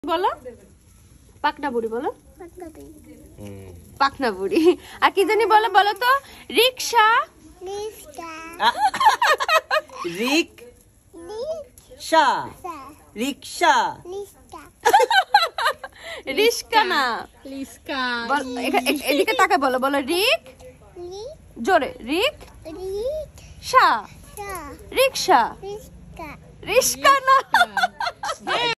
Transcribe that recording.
বলো পাকনা বুড়ি বলো পাকনা বুড়ি আর কি জানি বলো বলো তো রিকশা রিকশা রিকশা রিস্কা না এদিকে তাকে বলো বলো রিক জোরে রিক রিকশা রিকশা রিস্কা না